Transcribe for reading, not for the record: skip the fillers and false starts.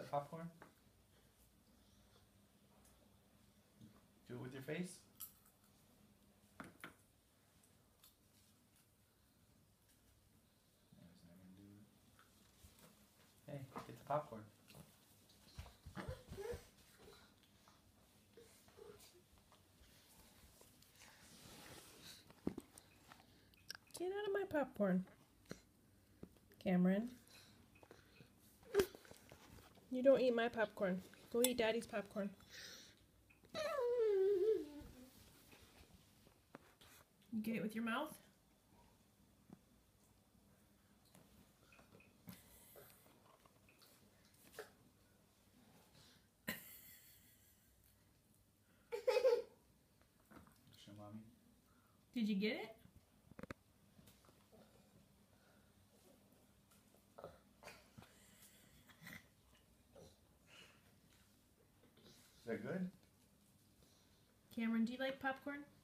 the popcorn? Do it with your face? No, he's not gonna do it. Hey, get the popcorn. Get out of my popcorn, Cameron. You don't eat my popcorn. Go eat Daddy's popcorn. You get it with your mouth? Show mommy. Did you get it? Is that good? Cameron, do you like popcorn?